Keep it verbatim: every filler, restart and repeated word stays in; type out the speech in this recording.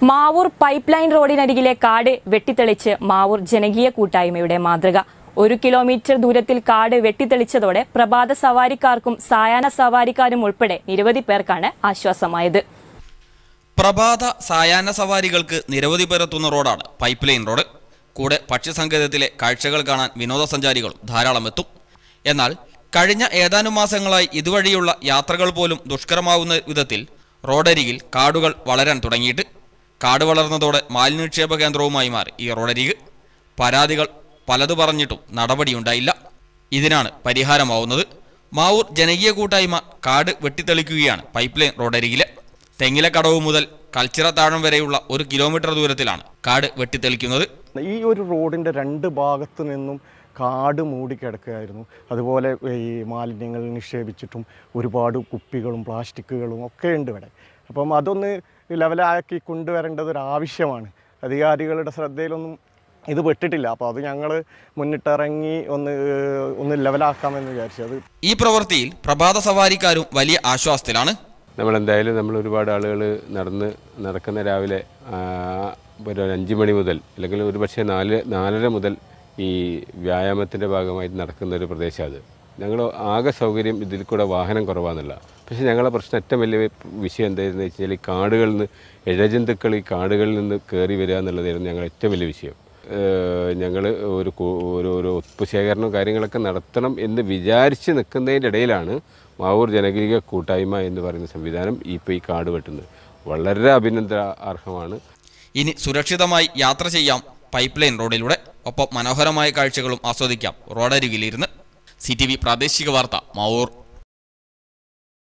Mavoor pipe line റോഡിനരികിലെ കാട് വെട്ടിത്തെളിച്ച് മാവൂർ ജനകീയ കൂട്ടായ്മയുടെ മാതൃക. ഒരു കിലോമീറ്റർ ദൂരത്തിൽ കാട് വെട്ടിത്തെളിച്ചതോടെ പ്രഭാത സവാരിക്കാർക്കും സായാഹ്ന സവാരിക്കാരും ഉൾപ്പെടെ നിരവധി പേർക്കാണ് ആശ്വാസമായത്. പ്രഭാത സായാഹ്ന സവാരികൾക്ക് നിരവധി പേരെത്തുന്ന റോഡാണ് പൈപ്പ് ലൈൻ റോഡ്. കൂടെ പക്ഷിസങ്കേതത്തിലെ കാഴ്ചകൾ കാണാൻ വിനോദസഞ്ചാരികളും ധാരാളം എത്തും. എന്നാൽ കഴിഞ്ഞ ഏതാനും മാസങ്ങളായി ഇതുവഴിയുള്ള യാത്രകൾ പോലും ദുഷ്കരമാവുന്ന വിധത്തിൽ റോഡരികിൽ കാടുകൾ വളരാൻ തുടങ്ങിയിട്ട് കാട് വളർന്നതോടെ മാലിന്യനിക്ഷേപ കേന്ദ്രവുമായി മാറി ഈ റോഡരിക്. പരാതികൾ പലതു പറഞ്ഞിട്ടും നടപടിയുണ്ടായില്ല. ഇതിനാണ് പരിഹാരമാവുന്നത്. മാവൂർ ജനകീയ കൂട്ടായ്മ കാട് വെട്ടിത്തെളിക്കുകയാണ് പൈപ്പ് ലൈൻ റോഡരികിലെ. തെങ്ങിലക്കടവ് മുതൽ കൽച്ചിറ താഴം വരെയുള്ള ഒരു കിലോമീറ്റർ ദൂരത്തിലാണ് കാട് വെട്ടിത്തെളിക്കുന്നത്. ഈ ഒരു റോഡിൻ്റെ രണ്ട് ഭാഗത്തു നിന്നും കാട് മൂടിക്കിടക്കുകയായിരുന്നു. അതുപോലെ ഈ മാലിന്യങ്ങൾ നിക്ഷേപിച്ചിട്ടും ഒരുപാട് കുപ്പികളും പ്ലാസ്റ്റിക്കുകളും ഒക്കെ ഉണ്ട് ഇവിടെ. അപ്പം അതൊന്ന് ലെവലാക്കി കൊണ്ടുവരേണ്ടത് ഒരു ആവശ്യമാണ്. അധികാരികളുടെ ശ്രദ്ധയിലൊന്നും ഇത് പെട്ടിട്ടില്ല. അപ്പോൾ അത് ഞങ്ങൾ മുന്നിട്ടിറങ്ങി ഒന്ന് ഒന്ന് ലെവലാക്കാമെന്ന് വിചാരിച്ചത്. ഈ പ്രവൃത്തിയിൽ പ്രഭാത സവാരിക്കാരും വലിയ ആശ്വാസത്തിലാണ്. നമ്മളെന്തായാലും നമ്മൾ ഒരുപാട് ആളുകൾ നടന്ന് നടക്കുന്ന രാവിലെ ഒരു അഞ്ച് മണി മുതൽ അല്ലെങ്കിൽ ഒരു പക്ഷേ നാല് നാലര മുതൽ ഈ വ്യായാമത്തിൻ്റെ ഭാഗമായിട്ട് നടക്കുന്ന ഒരു പ്രദേശം. അത് ഞങ്ങൾ ആകെ സൗകര്യം ഇതിൽ കൂടെ വാഹനം കുറവാണെന്നല്ല. പക്ഷേ ഞങ്ങളുടെ പ്രശ്നം ഏറ്റവും വലിയ വിഷയം എന്തായിരുന്നു വെച്ച് കഴിഞ്ഞാൽ ഈ കാടുകളിൽ നിന്ന് ഇഴജന്തുക്കൾ ഈ കാടുകളിൽ നിന്ന് കയറി വരിക എന്നുള്ളതായിരുന്നു ഞങ്ങളുടെ ഏറ്റവും വലിയ വിഷയം. ഞങ്ങൾ ഒരു ഒരു ഒരു ഉപ്പ് ശേഖരണവും കാര്യങ്ങളൊക്കെ നടത്തണം എന്ന് വിചാരിച്ച് നിൽക്കുന്നതിൻ്റെ ഇടയിലാണ് മാവൂർ ജനകീയ കൂട്ടായ്മ എന്ന് പറയുന്ന സംവിധാനം ഇപ്പോൾ ഈ കാട് വെട്ടുന്നത്. വളരെ അഭിനന്ദനാർഹമാണ്. ഇനി സുരക്ഷിതമായി യാത്ര ചെയ്യാം പൈപ്പ് ലൈൻ റോഡിലൂടെ. ഒപ്പം മനോഹരമായ കാഴ്ചകളും ആസ്വദിക്കാം റോഡരികിലിരുന്ന്. സി ടി വി പ്രാദേശിക വാർത്ത മാവൂർ.